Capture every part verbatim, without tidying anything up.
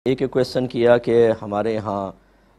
ایک کویسچن کیا کہ ہمارے یہاں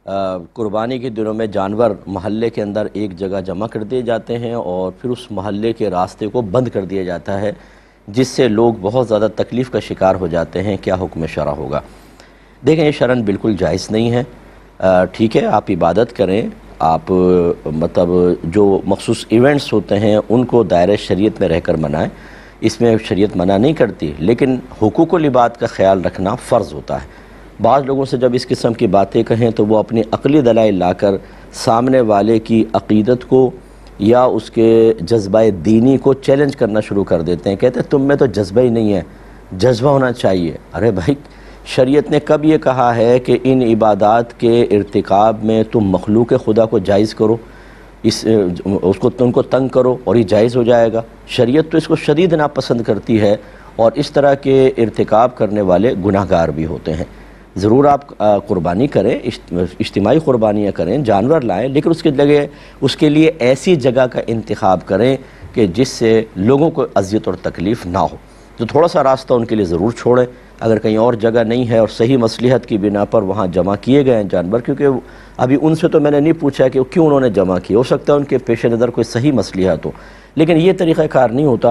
قربانی کے دنوں میں جانور محلے کے اندر ایک جگہ جمع کر دیے جاتے ہیں اور پھر اس محلے کے راستے کو بند کر دیا جاتا ہے، جس سے لوگ بہت زیادہ تکلیف کا شکار ہو جاتے ہیں۔ کیا حکم شرع ہوگا؟ دیکھیں، یہ شرعاً بالکل جائز نہیں ہے۔ ٹھیک ہے، آپ عبادت کریں، آپ مطلب جو مخصوص ایونٹس ہوتے ہیں ان کو دائرہ شریعت میں رہ کر منائیں، اس میں شریعت منع نہیں کرتی، لیکن حقوق و لباد کا خیال رکھنا فرض ہوتا ہے۔ بعض لوگوں سے جب اس قسم کی باتیں کہیں تو وہ اپنی عقلی دلائل لا کر سامنے والے کی عقیدت کو یا اس کے جذبہ دینی کو چیلنج کرنا شروع کر دیتے ہیں، کہتے ہیں تم میں تو جذبہ ہی نہیں ہے، جذبہ ہونا چاہیے۔ ارے بھائی، شریعت نے کب یہ کہا ہے کہ ان عبادات کے ارتکاب میں تم مخلوق خدا کو جائز کرو، اس اس کو تم کو تنگ کرو اور یہ جائز ہو جائے گا؟ شریعت تو اس کو شدید ناپسند کرتی ہے، اور اس طرح کے ارتکاب کرنے والے گناہ گار بھی ہوتے ہیں۔ ضرور آپ قربانی کریں، اجتماعی قربانیاں کریں، جانور لائیں، لیکن اس کے لگے اس کے لیے ایسی جگہ کا انتخاب کریں کہ جس سے لوگوں کو اذیت اور تکلیف نہ ہو۔ تو تھوڑا سا راستہ ان کے لیے ضرور چھوڑیں، اگر کہیں اور جگہ نہیں ہے اور صحیح مصلحت کی بنا پر وہاں جمع کیے گئے ہیں جانور، کیونکہ ابھی ان سے تو میں نے نہیں پوچھا کہ کیوں انہوں نے جمع کیا، ہو سکتا ہے ان کے پیش نظر کوئی صحیح مصلحت ہو، لیکن یہ طریقہ کار نہیں ہوتا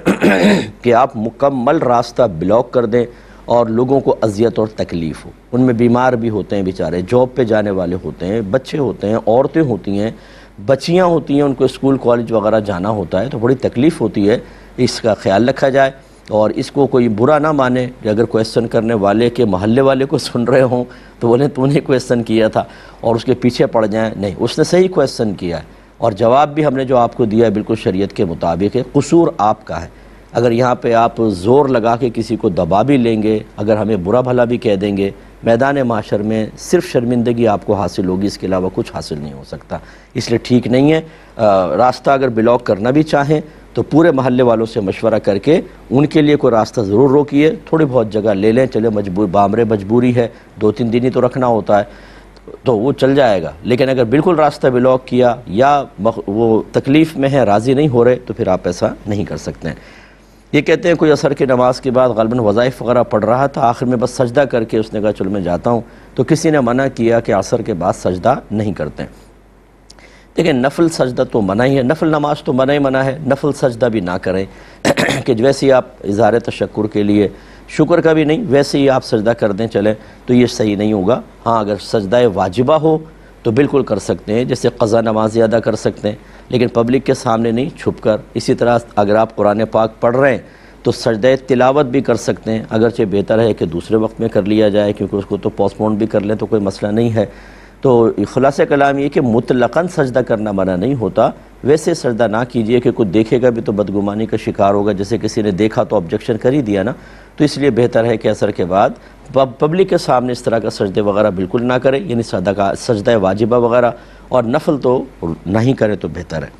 کہ آپ مکمل راستہ بلاک کر دیں اور لوگوں کو اذیت اور تکلیف ہو۔ ان میں بیمار بھی ہوتے ہیں بیچارے، جاب پہ جانے والے ہوتے ہیں، بچے ہوتے ہیں، عورتیں ہوتی ہیں، بچیاں ہوتی ہیں، ان کو اسکول کالج وغیرہ جانا ہوتا ہے، تو بڑی تکلیف ہوتی ہے۔ اس کا خیال رکھا جائے، اور اس کو کوئی برا نہ مانے کہ اگر کویسچن کرنے والے کے محلے والے کو سن رہے ہوں تو بولیں تو نے کویسچن کیا تھا اور اس کے پیچھے پڑ جائیں۔ نہیں، اس نے صحیح کویسچن کیا ہے، اور جواب بھی ہم نے جو آپ کو دیا ہے بالکل شریعت کے مطابق ہے۔ قصور آپ کا ہے۔ اگر یہاں پہ آپ زور لگا کے کسی کو دبا بھی لیں گے، اگر ہمیں برا بھلا بھی کہہ دیں گے، میدان معاشر میں صرف شرمندگی آپ کو حاصل ہوگی، اس کے علاوہ کچھ حاصل نہیں ہو سکتا، اس لیے ٹھیک نہیں ہے۔ راستہ اگر بلاک کرنا بھی چاہیں تو پورے محلے والوں سے مشورہ کر کے ان کے لیے کوئی راستہ ضرور روکیے، تھوڑی بہت جگہ لے لیں، چلے مجبور بامرے مجبوری ہے، دو تین دن ہی تو رکھنا ہوتا ہے تو وہ چل جائے گا، لیکن اگر بالکل راستہ بلاک کیا یا وہ تکلیف میں ہے، راضی نہیں ہو رہے، تو پھر آپ ایسا نہیں کر سکتے ہیں۔ یہ کہتے ہیں کوئی عصر کی نماز کے بعد غالباً وظائف وغیرہ پڑھ رہا تھا، آخر میں بس سجدہ کر کے اس نے کہا چل میں جاتا ہوں، تو کسی نے منع کیا کہ عصر کے بعد سجدہ نہیں کرتے ہیں۔ دیکھیں، نفل سجدہ تو منع ہی ہے، نفل نماز تو منع ہی منع ہے، نفل سجدہ بھی نہ کریں کہ ویسے ہی آپ اظہار تشکر کے لیے، شکر کا بھی نہیں، ویسے ہی آپ سجدہ کر دیں چلیں، تو یہ صحیح نہیں ہوگا۔ ہاں، اگر سجدہ واجبہ ہو تو بالکل کر سکتے ہیں، جیسے قضا نماز ادا کر سکتے ہیں، لیکن پبلک کے سامنے نہیں، چھپ کر۔ اسی طرح اگر آپ قرآن پاک پڑھ رہے ہیں تو سجدہ تلاوت بھی کر سکتے ہیں، اگرچہ بہتر ہے کہ دوسرے وقت میں کر لیا جائے، کیونکہ اس کو تو پوسٹ پون بھی کر لیں تو کوئی مسئلہ نہیں ہے۔ تو خلاصہ کلام یہ کہ مطلقاً سجدہ کرنا منع نہیں ہوتا، ویسے سجدہ نہ کیجئے کہ کوئی دیکھے گا بھی تو بدگمانی کا شکار ہوگا، جیسے کسی نے دیکھا تو آبجیکشن کر ہی دیا نا، تو اس لیے بہتر ہے کہ عصر کے بعد پبلک کے سامنے اس طرح کا سجدے وغیرہ بالکل نہ کرے، یعنی صدقہ سجدہ واجبہ وغیرہ، اور نفل تو نہیں کرے تو بہتر ہے،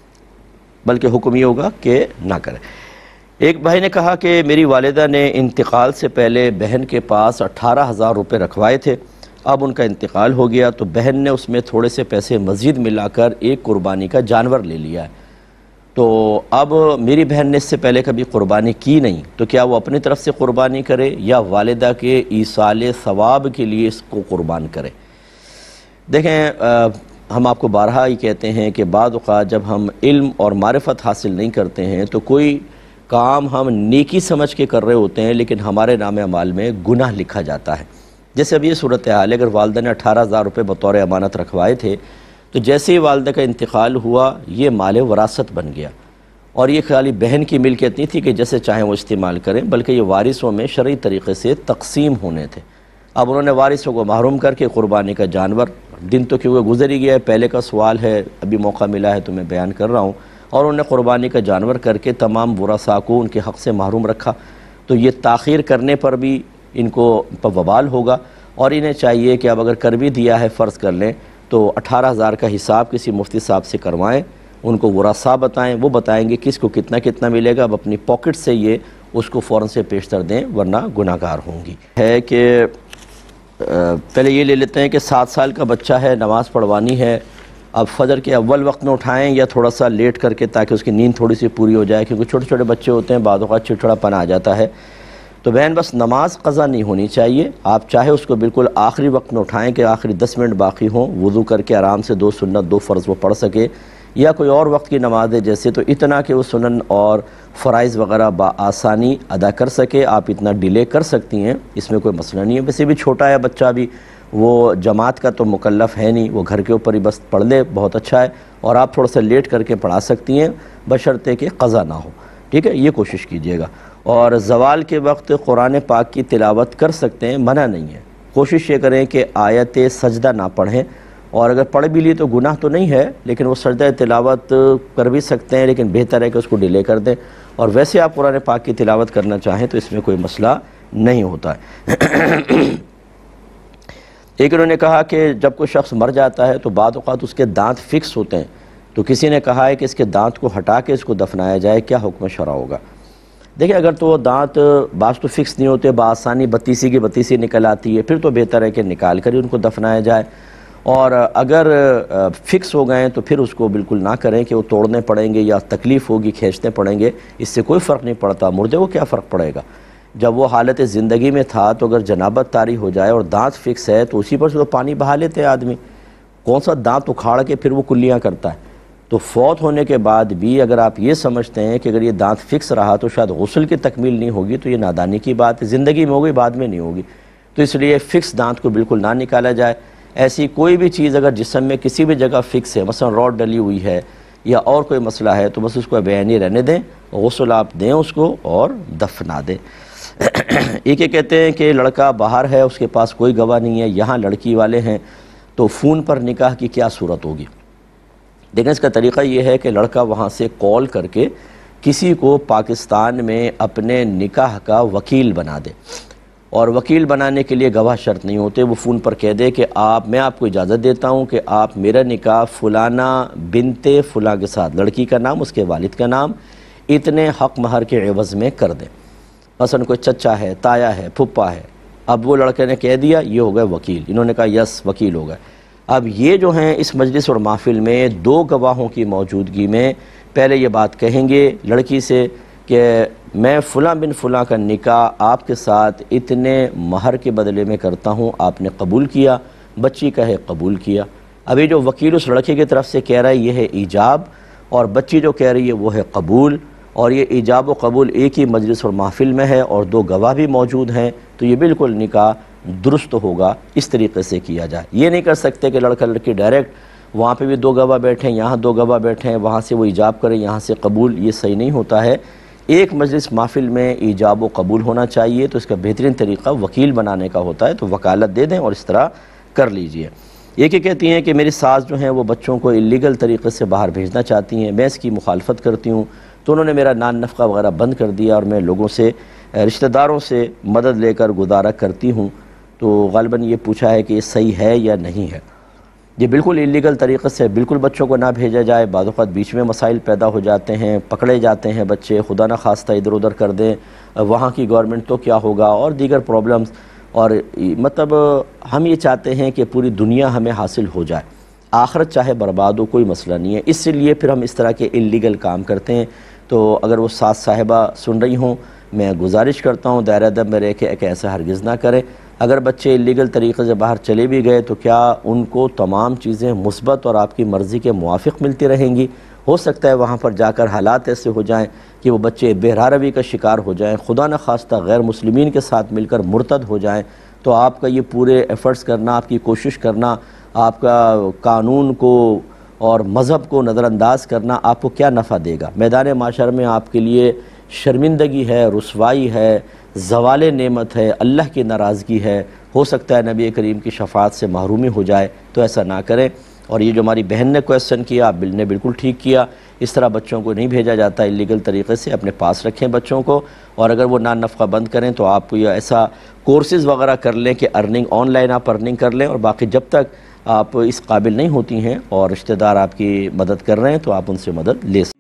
بلکہ حکم یہ ہوگا کہ نہ کرے۔ ایک بھائی نے کہا کہ میری والدہ نے انتقال سے پہلے بہن کے پاس اٹھارہ ہزار روپے رکھوائے تھے، اب ان کا انتقال ہو گیا تو بہن نے اس میں تھوڑے سے پیسے مزید ملا کر ایک قربانی کا جانور لے لیا ہے، تو اب میری بہن نے اس سے پہلے کبھی قربانی کی نہیں، تو کیا وہ اپنی طرف سے قربانی کرے یا والدہ کے ایصال ثواب کے لیے اس کو قربان کرے؟ دیکھیں، ہم آپ کو بارہا ہی کہتے ہیں کہ بعض اوقات جب ہم علم اور معرفت حاصل نہیں کرتے ہیں تو کوئی کام ہم نیکی سمجھ کے کر رہے ہوتے ہیں، لیکن ہمارے نام اعمال میں گناہ لکھا جاتا ہے۔ جیسے اب یہ صورتحال ہے، اگر والدہ نے اٹھارہ ہزار روپے بطور امانت رکھوائے تھے، تو جیسے ہی والدہ کا انتقال ہوا یہ مال وراثت بن گیا، اور یہ خالی بہن کی ملکیت نہیں تھی کہ جیسے چاہیں وہ استعمال کریں، بلکہ یہ وارثوں میں شرعی طریقے سے تقسیم ہونے تھے۔ اب انہوں نے وارثوں کو محروم کر کے قربانی کا جانور، دن تو کیونکہ گزر ہی گیا ہے، پہلے کا سوال ہے، ابھی موقع ملا ہے تو میں بیان کر رہا ہوں، اور انہوں نے قربانی کا جانور کر کے تمام ورثاء کو ان کے حق سے محروم رکھا، تو یہ تاخیر کرنے پر بھی ان کو وبال ہوگا، اور انہیں چاہیے کہ اب اگر کر بھی دیا ہے، فرض کر لیں، تو اٹھارہ ہزار کا حساب کسی مفتی صاحب سے کروائیں، ان کو ورثاء بتائیں، وہ بتائیں گے کس کو کتنا کتنا ملے گا، اب اپنی پاکٹ سے یہ اس کو فوراً سے پیشتر دیں ورنہ گناہ گار ہوں گی۔ ہے کہ پہلے یہ لے لیتے ہیں کہ سات سال کا بچہ ہے، نماز پڑھوانی ہے، اب فجر کے اول وقت میں اٹھائیں یا تھوڑا سا لیٹ کر کے تاکہ اس کی نیند تھوڑی سی پوری ہو جائے، کیونکہ چھوٹے چھوٹے بچے ہوتے ہیں، بعض اوقات چڑچڑا پن آ جاتا ہے۔ تو بہن بس نماز قضا نہیں ہونی چاہیے، آپ چاہے اس کو بالکل آخری وقت میں اٹھائیں کہ آخری دس منٹ باقی ہوں، وضو کر کے آرام سے دو سنت دو فرض وہ پڑھ سکے، یا کوئی اور وقت کی نماز ہے جیسے، تو اتنا کہ وہ سنن اور فرائض وغیرہ بآسانی ادا کر سکے، آپ اتنا ڈیلے کر سکتی ہیں، اس میں کوئی مسئلہ نہیں ہے۔ ویسے بھی چھوٹا ہے بچہ بھی، وہ جماعت کا تو مکلف ہے نہیں، وہ گھر کے اوپر ہی بس پڑھ لے، بہت اچھا ہے، اور آپ تھوڑا سا لیٹ کر کے پڑھا سکتی ہیں بشرطے کہ قضا نہ ہو، ٹھیک ہے، یہ کوشش کیجئے گا۔ اور زوال کے وقت قرآن پاک کی تلاوت کر سکتے ہیں، منع نہیں ہے، کوشش یہ کریں کہ آیت سجدہ نہ پڑھیں، اور اگر پڑھ بھی لی تو گناہ تو نہیں ہے، لیکن وہ سجدہ تلاوت کر بھی سکتے ہیں، لیکن بہتر ہے کہ اس کو ڈیلے کر دیں، اور ویسے آپ قرآن پاک کی تلاوت کرنا چاہیں تو اس میں کوئی مسئلہ نہیں ہوتا ہے۔ ایک انہوں نے کہا کہ جب کوئی شخص مر جاتا ہے تو بعض اوقات اس کے دانت فکس ہوتے ہیں، تو کسی نے کہا ہے کہ اس کے دانت کو ہٹا کے اس کو دفنایا جائے، کیا حکم شرع ہوگا؟ دیکھیں اگر تو وہ دانت بعض تو فکس نہیں ہوتے، بآسانی بتیسی کی بتیسی نکل آتی ہے، پھر تو بہتر ہے کہ نکال کر ہی ان کو دفنایا جائے، اور اگر فکس ہو گئے تو پھر اس کو بالکل نہ کریں کہ وہ توڑنے پڑیں گے یا تکلیف ہوگی کھینچنے پڑیں گے، اس سے کوئی فرق نہیں پڑتا، مردے کو کیا فرق پڑے گا؟ جب وہ حالت زندگی میں تھا تو اگر جنابت طاری ہو جائے اور دانت فکس ہے تو اسی پر سے تو پانی بہا لیتے آدمی، کون سا دانت اکھاڑ کے پھر وہ کلیاں کرتا ہے؟ تو فوت ہونے کے بعد بھی اگر آپ یہ سمجھتے ہیں کہ اگر یہ دانت فکس رہا تو شاید غسل کی تکمیل نہیں ہوگی، تو یہ نادانی کی بات ہے، زندگی میں ہوگی بعد میں نہیں ہوگی، تو اس لیے فکس دانت کو بالکل نہ نکالا جائے۔ ایسی کوئی بھی چیز اگر جسم میں کسی بھی جگہ فکس ہے، مثلا راڈ ڈلی ہوئی ہے یا اور کوئی مسئلہ ہے، تو بس اس کو بیانی رہنے دیں، غسل آپ دیں اس کو اور دفنا دیں۔ ایک یہ کہتے ہیں کہ لڑکا باہر ہے، اس کے پاس کوئی گواہ نہیں ہے، یہاں لڑکی والے ہیں، تو فون پر نکاح کی کیا صورت ہوگی؟ دیکھیں اس کا طریقہ یہ ہے کہ لڑکا وہاں سے کال کر کے کسی کو پاکستان میں اپنے نکاح کا وکیل بنا دے، اور وکیل بنانے کے لیے گواہ شرط نہیں ہوتے، وہ فون پر کہہ دے کہ آپ میں آپ کو اجازت دیتا ہوں کہ آپ میرا نکاح فلانا بنت فلاں کے ساتھ، لڑکی کا نام اس کے والد کا نام، اتنے حق مہر کے عوض میں کر دیں۔ مثلا کوئی چچا ہے، تایا ہے، پھپھا ہے، اب وہ لڑکے نے کہہ دیا، یہ ہو گئے وکیل، انہوں نے کہا یس وکیل ہو گئے۔ اب یہ جو ہیں اس مجلس اور محفل میں دو گواہوں کی موجودگی میں پہلے یہ بات کہیں گے لڑکی سے کہ میں فلاں بن فلاں کا نکاح آپ کے ساتھ اتنے مہر کے بدلے میں کرتا ہوں، آپ نے قبول کیا، بچی کہے قبول کیا۔ ابھی جو وکیل اس لڑکے کی طرف سے کہہ رہا ہے یہ ہے ایجاب، اور بچی جو کہہ رہی ہے وہ ہے قبول، اور یہ ایجاب و قبول ایک ہی مجلس اور محفل میں ہے اور دو گواہ بھی موجود ہیں، تو یہ بالکل نکاح درست ہوگا، اس طریقے سے کیا جائے۔ یہ نہیں کر سکتے کہ لڑکا لڑکی ڈائریکٹ وہاں پہ بھی دو گواہ بیٹھیں، یہاں دو گواہ بیٹھیں، وہاں سے وہ ایجاب کریں یہاں سے قبول، یہ صحیح نہیں ہوتا ہے۔ ایک مجلس محفل میں ایجاب و قبول ہونا چاہیے، تو اس کا بہترین طریقہ وکیل بنانے کا ہوتا ہے، تو وکالت دے دیں اور اس طرح کر لیجئے۔ یہ کہ کہتی ہیں کہ میری ساس جو ہیں وہ بچوں کو الیگل طریقے سے باہر بھیجنا چاہتی ہیں، میں اس کی مخالفت کرتی ہوں، تو انہوں نے میرا نان نفقہ وغیرہ بند کر دیا، اور میں لوگوں سے رشتہ داروں سے مدد لے کر گزارا کرتی ہوں، تو غالباً یہ پوچھا ہے کہ یہ صحیح ہے یا نہیں ہے۔ یہ بالکل الیگل طریقے سے بالکل بچوں کو نہ بھیجا جائے، بعض اوقات بیچ میں مسائل پیدا ہو جاتے ہیں، پکڑے جاتے ہیں بچے، خدا نہ خواستہ ادھر ادھر کر دیں، وہاں کی گورنمنٹ تو کیا ہوگا، اور دیگر پرابلمز، اور مطلب ہم یہ چاہتے ہیں کہ پوری دنیا ہمیں حاصل ہو جائے، آخرت چاہے برباد ہو کوئی مسئلہ نہیں ہے، اس لیے پھر ہم اس طرح کے الیگل کام کرتے ہیں۔ تو اگر وہ ساس صاحبہ سن رہی ہوں، میں گزارش کرتا ہوں دائرہ ادب میں رہ کے کہ ایسا ہرگز نہ کریں۔ اگر بچے الیگل طریقے سے باہر چلے بھی گئے تو کیا ان کو تمام چیزیں مثبت اور آپ کی مرضی کے موافق ملتی رہیں گی؟ ہو سکتا ہے وہاں پر جا کر حالات ایسے ہو جائیں کہ وہ بچے بہرہ روی کا شکار ہو جائیں، خدا نہ خواستہ غیر مسلمین کے ساتھ مل کر مرتد ہو جائیں، تو آپ کا یہ پورے ایفرٹس کرنا، آپ کی کوشش کرنا، آپ کا قانون کو اور مذہب کو نظر انداز کرنا آپ کو کیا نفع دے گا؟ میدان معاشر میں آپ کے لیے شرمندگی ہے، رسوائی ہے، زوال نعمت ہے، اللہ کی ناراضگی ہے، ہو سکتا ہے نبی کریم کی شفاعت سے محرومی ہو جائے، تو ایسا نہ کریں۔ اور یہ جو ہماری بہن نے کویسچن کیا، آپ نے بالکل ٹھیک کیا، اس طرح بچوں کو نہیں بھیجا جاتا الیگل طریقے سے، اپنے پاس رکھیں بچوں کو، اور اگر وہ نان نفقہ بند کریں تو آپ کو یہ ایسا کورسز وغیرہ کر لیں کہ ارننگ آن لائن آپ ارننگ کر لیں، اور باقی جب تک آپ اس قابل نہیں ہوتی ہیں اور رشتہ دار آپ کی مدد کر رہے ہیں تو آپ ان سے مدد لے سکیں۔